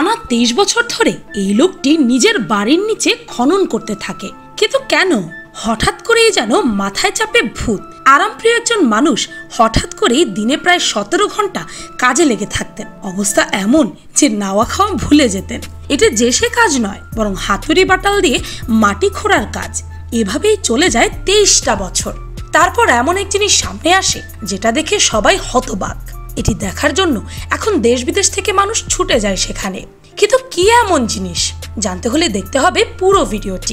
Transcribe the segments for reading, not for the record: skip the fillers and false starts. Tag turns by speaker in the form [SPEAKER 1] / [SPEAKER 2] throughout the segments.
[SPEAKER 1] টানা 23 বছর ধরে এই লোকটি নিজের বাড়ির নিচে খনন করতে থাকে। কিন্তু কেন? হঠাৎ করেই যেন মাথায় চাপে ভূত। আরামপ্রিয় একজন মানুষ হঠাৎ করেই দিনে প্রায় 17 ঘন্টা কাজে লেগে থাকতেন। অবস্থা এমন যে নাওয়া খাওয়া ভুলে যেতেন। এটা যে সে কাজ নয়, বরং হাতুড়ি বাটাল দিয়ে মাটি খোঁড়ার কাজ। এভাবেই চলে যায় 23টা বছর। তারপর এমন এক জিনিস সামনে আসে যেটা দেখে সবাই হতবাক। এটি দেখার জন্য এখন দেশ বিদেশ থেকে মানুষ ছুটে যায় সেখানে। কিন্তু কি এমন জিনিস? জানতে হলে দেখতে হবে পুরো ভিডিওটি।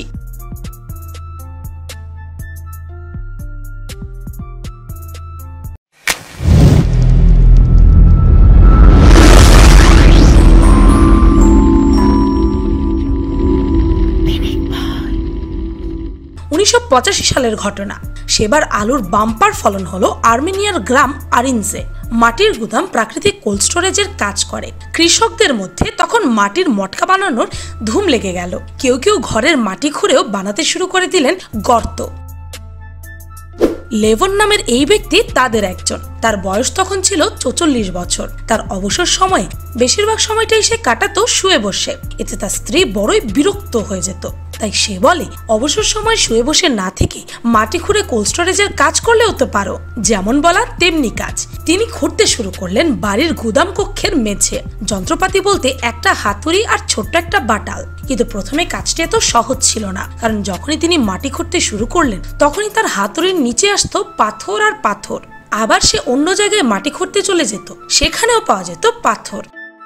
[SPEAKER 1] সালের ঘটনা। সেবার আলুর বাম্পার ফলন হলো আর্মেনিয়ার গ্রাম আরিনজে। মাটির গুদাম প্রাকৃতিক কোল্ড স্টোরেজের কাজ করে। কৃষকদের মধ্যে তখন মাটির মটকা বানানোর ধুম লেগে গেল। কেউ কেউ ঘরের মাটি খুঁড়েও বানাতে শুরু করে দিলেন গর্ত। লেভন নামের এই ব্যক্তি তাদের একজন। তার বয়স তখন ছিল 44 বছর। তার অবসর সময়ে বেশিরভাগ সময়টাই সে কাটাতো শুয়ে বসে। এতে তার স্ত্রী বড়ই বিরক্ত হয়ে যেত। তাই সে বলে, অবসর সময় শুয়ে বসে না থেকে মাটি খুঁড়ে কোল্ড স্টোরেজের কাজ করলেও তো পারো। যেমন বলা তেমনি কাজ। তিনি খুঁড়তে শুরু করলেন বাড়ির গুদাম কক্ষের মেঝে। যন্ত্রপাতি বলতে একটা হাতুড়ি আর ছোট্ট একটা বাটাল। কিন্তু প্রথমে কাজটি এত সহজ ছিল না, কারণ যখনই তিনি মাটি খুঁড়তে শুরু করলেন তখনই তার হাতুড়ির নিচে আসতো পাথর আর পাথর। আবার সে অন্য জায়গায় মাটি খুঁড়তে চলে যেত, সেখানেও পাওয়া যেত পাথর।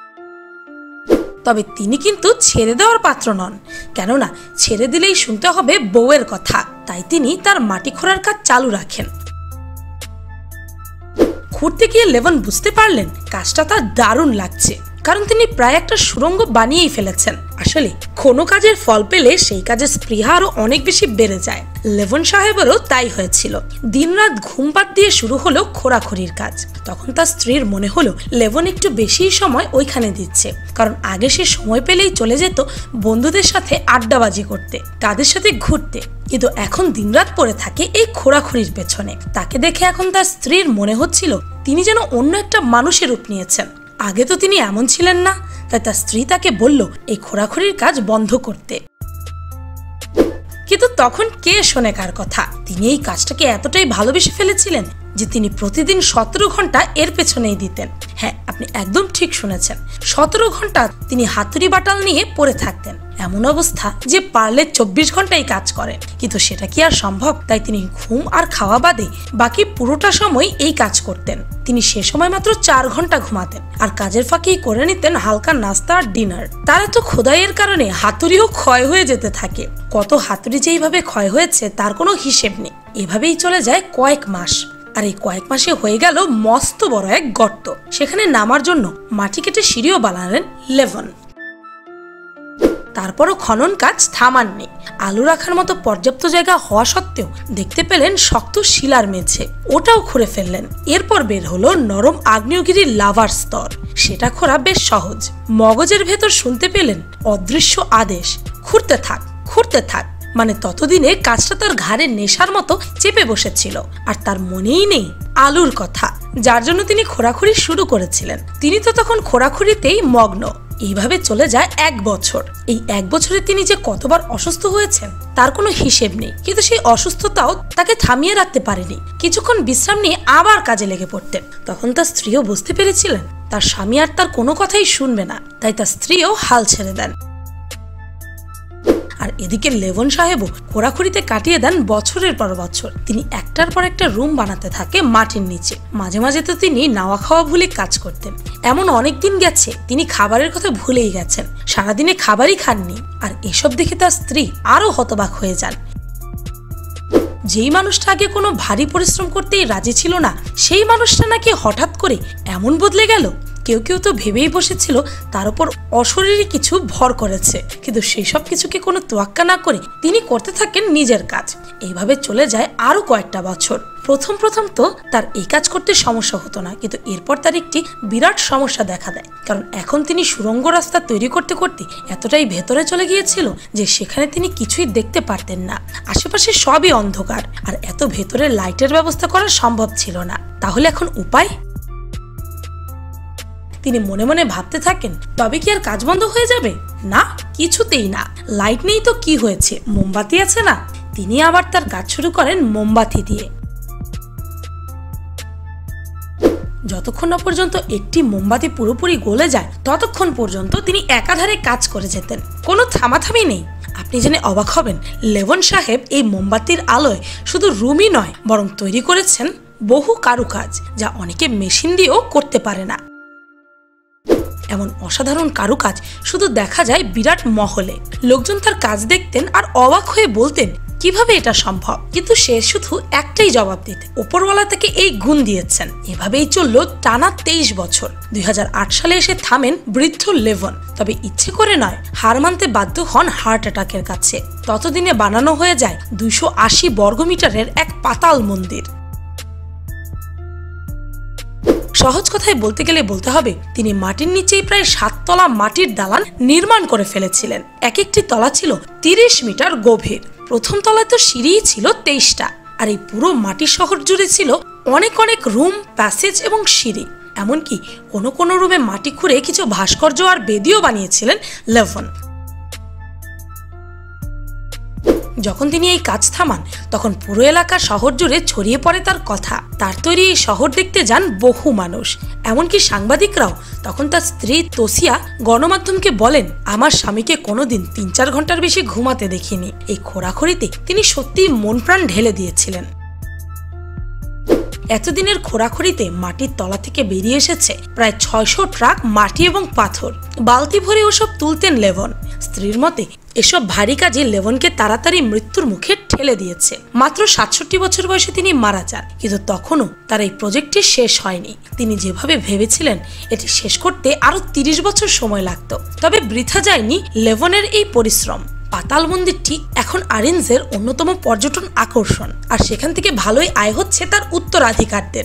[SPEAKER 1] তবে তিনি কিন্তু ছেড়ে দেওয়ার পাত্র নন, কেননা ছেড়ে দিলেই শুনতে হবে বউয়ের কথা। তাই তিনি তার মাটি খোঁড়ার কাজ চালু রাখেন। খুঁড়তে গিয়ে লেভন বুঝতে পারলেন কাজটা তার দারুণ লাগছে, কারণ তিনি প্রায় একটা সুড়ঙ্গ বানিয়েই ফেলেছেন। আসলে কোনো কাজের ফল পেলে সেই কাজের স্পৃহা আরো অনেক বেশি বেড়ে যায়। লেভন সাহেবেরও তাই হয়েছিল। দিনরাত ঘুম বাদ দিয়ে শুরু হলো খোঁড়াখুড়ির কাজ। তখন তার স্ত্রীর মনে হলো লেভন একটু বেশি সময় ওইখানে দিচ্ছে, কারণ আগে সে সময় পেলেই চলে যেত বন্ধুদের সাথে আড্ডাবাজি করতে, তাদের সাথে ঘুরতে। কিন্তু এখন দিনরাত পড়ে থাকে এই খোঁড়াখুড়ির পেছনে। তাকে দেখে এখন তার স্ত্রীর মনে হচ্ছিল তিনি যেন অন্য একটা মানুষের রূপ নিয়েছেন। আগে তো তিনি এমন ছিলেন না। তাই তার স্ত্রী তাকে বলল এই খোঁড়াখুড়ির কাজ বন্ধ করতে। কিন্তু তখন কে শোনে কার কথা? তিনি এই কাজটাকে এতটাই ভালোবেসে ফেলেছিলেন যে তিনি প্রতিদিন 17 ঘন্টা এর পেছনেই দিতেন। হ্যাঁ, আপনি একদম ঠিক শুনেছেন। 17 ঘন্টা তিনি হাতুড়ি বাটাল নিয়ে পড়ে থাকতেন। এমন অবস্থা যে পারলে 24 ঘন্টাই কাজ করেন, কিন্তু সেটা কি আর সম্ভব? তাই তিনি ঘুম আর খাওয়া বাদে বাকি পুরোটা সময় এই কাজ করতেন। তিনি সে সময় মাত্র 4 ঘন্টা ঘুমাতেন, আর কাজের ফাঁকেই করে নিতেন হালকা নাস্তা আর ডিনার। তার এত খোদাইয়ের কারণে হাতুড়িও ক্ষয় হয়ে যেতে থাকে। কত হাতুড়ি যে এইভাবে ক্ষয় হয়েছে তার কোনো হিসেব নেই। এভাবেই চলে যায় কয়েক মাস। আর এই কয়েক মাসে হয়ে গেল মস্ত বড় এক গর্ত। সেখানে নামার জন্য মাটি কেটে সিঁড়িও বানালেন লেভন। তারপরও খনন কাজ থামাননি। আলু রাখার মতো পর্যাপ্ত জায়গা হওয়া সত্ত্বেও দেখতে পেলেন শক্ত শিলার মেঝে, ওটাও খুঁড়ে ফেললেন। এরপর বের হলো নরম আগ্নেয়গিরির লাভার স্তর। সেটা খোঁড়া বেশ সহজ। মগজের ভেতর শুনতে পেলেন অদৃশ্য আদেশ, খুঁড়তে থাক, খুঁড়তে থাক। মানে ততদিনে কাজটা তার ঘাড়ে নেশার মতো চেপে বসেছিল, আর তার মনেই নেই আলুর কথা, যার জন্য তিনি খোঁড়াখুড়ি শুরু করেছিলেন। তিনি তো তখন খোঁড়াখুড়িতেই মগ্ন। এইভাবে চলে যায় 1 বছর। এই 1 বছরে তিনি যে কতবার অসুস্থ হয়েছেন তার কোনো হিসেব নেই। কিন্তু সেই অসুস্থতাও তাকে থামিয়ে রাখতে পারেনি। কিছুক্ষণ বিশ্রাম নিয়ে আবার কাজে লেগে পড়তেন। তখন তার স্ত্রীও বুঝতে পেরেছিলেন তার স্বামী আর তার কোনো কথাই শুনবে না। তাই তার স্ত্রীও হাল ছেড়ে দেন। আর এদিকে লেভন সাহেবও খোঁড়াখুড়িতে কাটিয়ে দেন বছরের পর বছর। তিনি একটার পর একটা রুম বানাতে থাকে মাটির নিচে। মাঝে মাঝে তো তিনি নাওয়া খাওয়া ভুলে কাজ করতেন। এমন অনেক দিন গেছে তিনি খাবারের কথা ভুলেই গেছেন, সারাদিনে খাবারই খাননি। আর এসব দেখে তার স্ত্রী আরো হতবাক হয়ে যান। যেই মানুষটা আগে কোনো ভারী পরিশ্রম করতেই রাজি ছিল না, সেই মানুষটা নাকি হঠাৎ করে এমন বদলে গেল। কেউ কেউ তো ভেবেই বসেছিল তার উপর অশরীরী কিছু ভর করেছে। কিন্তু সেই সব কিছুকে কোনো তোয়াক্কা না করে তিনি করতে থাকেন নিজের কাজ। এইভাবে চলে যায় আরো কয়েকটা বছর। প্রথম তো তার এই কাজ করতে সমস্যা হতো না, কিন্তু এরপর তার একটি বিরাট সমস্যা দেখা দেয়। কারণ এখন তিনি সুড়ঙ্গ রাস্তা তৈরি করতে করতে এতটাই ভেতরে চলে গিয়েছিল যে সেখানে তিনি কিছুই দেখতে পারতেন না। আশেপাশে সবই অন্ধকার, আর এত ভেতরে লাইটের ব্যবস্থা করা সম্ভব ছিল না। তাহলে এখন উপায়? তিনি মনে মনে ভাবতে থাকেন, তবে কি আর কাজ বন্ধ হয়ে যাবে? না, কিছুতেই না। লাইট নেই তো কি হয়েছে, মোমবাতি আছে না। তিনি আবার তার কাজ শুরু করেন মোমবাতি দিয়ে। যতক্ষণ না পর্যন্ত একটি মোমবাতি পুরোপুরি গলে যায় ততক্ষণ পর্যন্ত তিনি একাধারে কাজ করে যেতেন, কোনো থামাথামি নেই। আপনি জেনে অবাক হবেন, লেভন সাহেব এই মোমবাতির আলোয় শুধু রুমই নয়, বরং তৈরি করেছেন বহু কারুকাজ, যা অনেকে মেশিন দিয়েও করতে পারে না। এমন অসাধারণ কারুকাজ শুধু দেখা যায় বিরাট মহলে। লোকজন তার কাজ দেখতেন আর অবাক হয়ে বলতেন, কিভাবে এটা সম্ভব? কিন্তু সে শুধু একটাই জবাব দিত, উপরওয়ালা তাকে এই গুণ দিয়েছেন। এভাবেই চলল টানা 23 বছর। 2008 সালে এসে থামেন বৃদ্ধ লেভন। তবে ইচ্ছে করে নয়, হার মানতে বাধ্য হন হার্ট অ্যাটাকের কাছে। ততদিনে বানানো হয়ে যায় 280 বর্গমিটারের এক পাতাল মন্দির। সহজ কথায় বলতে গেলে বলতে হবে, তিনি মাটির নিচেই প্রায় 7 তলা মাটির দালান নির্মাণ করে ফেলেছিলেন। এক একটি তলা ছিল 30 মিটার গভীর। প্রথম তলায় তো সিঁড়ি ছিল 23টা, আর এই পুরো মাটির শহর জুড়ে ছিল অনেক অনেক রুম, প্যাসেজ এবং সিঁড়ি। এমনকি কোনো কোনো রুমে মাটি খুঁড়ে কিছু ভাস্কর্য আর বেদিও বানিয়েছিলেন লেভন। যখন তিনি এই কাজ থামান তখন পুরো এলাকা শহর জুড়ে ছড়িয়ে পড়ে তার কথা। তার তৈরি এই শহর দেখতে যান বহু মানুষ, এমনকি সাংবাদিকরাও। তখন তার স্ত্রী তোসিয়া গণমাধ্যমকে বলেন, আমার স্বামীকে কোনোদিন 3-4 ঘন্টার বেশি ঘুমাতে দেখিনি। এই খোঁড়াখড়িতে তিনি সত্যিই মন প্রাণ ঢেলে দিয়েছিলেন। এতদিনের খোঁড়াখড়িতে মাটির তলা থেকে বেরিয়ে এসেছে প্রায় 600 ট্রাক মাটি এবং পাথর। বালতি ভরে ওসব তুলতেন লেভন। স্ত্রীর মতে এসব ভারী কাজে লেভনকে তাড়াতাড়ি মৃত্যুর মুখে ঠেলে দিয়েছে। মাত্র 67 বছর বয়সে তিনি মারা যান, কিন্তু তখনও তার এই প্রজেক্টটি শেষ হয়নি। তিনি যেভাবে ভেবেছিলেন এটি শেষ করতে আরো 30 বছর সময় লাগতো। তবে বৃথা যায়নি লেভনের এই পরিশ্রম। পাতাল মন্দিরটি এখন আরিনজের অন্যতম পর্যটন আকর্ষণ, আর সেখান থেকে ভালোই আয় হচ্ছে তার উত্তরাধিকারদের।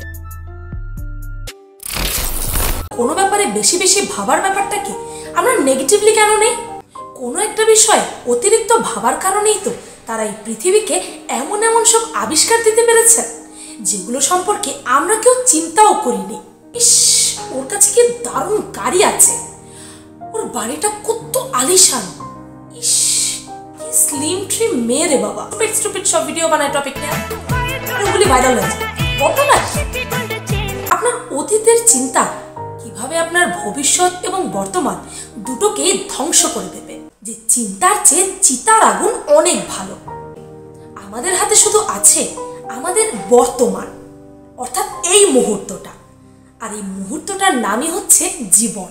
[SPEAKER 1] কোনো ব্যাপারে বেশি বেশি ভাবার ব্যাপারটা কি আমরা নেগেটিভলি কেন নেই? কোনো একটা বিষয়ে অতিরিক্ত ভাবার কারণেই তো তারা এই পৃথিবীকে এমন এমন সব আবিষ্কার দিতে পেরেছে, যেগুলো সম্পর্কে আমরা কেউ চিন্তাও করিনি। ইস, ওর কাছে কি দারুণ গাড়ি আছে, ওর বাড়িটা কত আলিশান। ইস, কি স্লিম ট্রিম মেয়ে রে বাবা। স্টুপিড সব ভিডিও বানায় টপিক নিয়ে, ওগুলি ভাইরাল হয়েছে। আপনার অতীতের চিন্তা কিভাবে আপনার ভবিষ্যৎ এবং বর্তমান দুটোকে ধ্বংস করে দেবে। যে চিন্তার চেয়ে চিতার আগুন অনেক ভালো। আমাদের হাতে শুধু আছে আমাদের বর্তমান, অর্থাৎ এই মুহূর্তটা, আর এই মুহূর্তটার নামই হচ্ছে জীবন।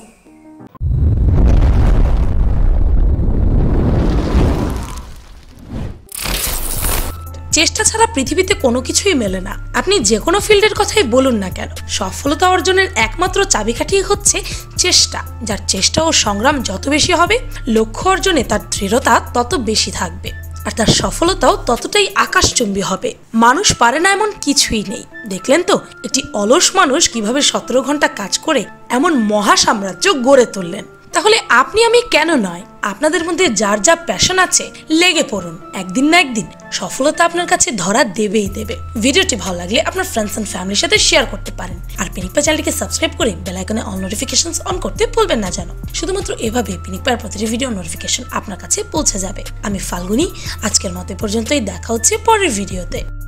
[SPEAKER 1] চেষ্টা ছাড়া পৃথিবীতে কোনো কিছুই মেলে না। আপনি যে কোনো ফিল্ডের কথাই বলুন না কেন, সফলতা অর্জনের একমাত্র চাবিকাঠি হচ্ছে চেষ্টা। যার চেষ্টা ও সংগ্রাম যত বেশি হবে, লক্ষ্য অর্জনে তার দৃঢ়তা তত বেশি থাকবে, আর তার সফলতাও ততটাই আকাশচুম্বী হবে। মানুষ পারে না এমন কিছুই নেই। দেখলেন তো একটি অলস মানুষ কিভাবে 17 ঘন্টা কাজ করে এমন মহা সাম্রাজ্য গড়ে তুললেন। তাহলে আপনি আমি কেন নয়? আপনাদের মধ্যে যার যা প্যাশন আছে লেগে পড়ুন, একদিন না একদিন সফলতা আপনার কাছে ধরা দেবেই দেবে। ভিডিওটি ভালো লাগলে আপনার ফ্রেন্ডস এন্ড ফ্যামিলির সাথে শেয়ার করতে পারেন, আর পিনিকপি চ্যানেলটিকে সাবস্ক্রাইব করে বেল আইকনে অল নোটিফিকেশনস অন করতে ভুলবেন না যেন। শুধুমাত্র এভাবে পিনিকপির প্রতিটি ভিডিও নোটিফিকেশন আপনার কাছে পৌঁছে যাবে। আমি ফাল্গুনি, আজকের মতো পর্যন্তই। দেখা হচ্ছে পরের ভিডিওতে।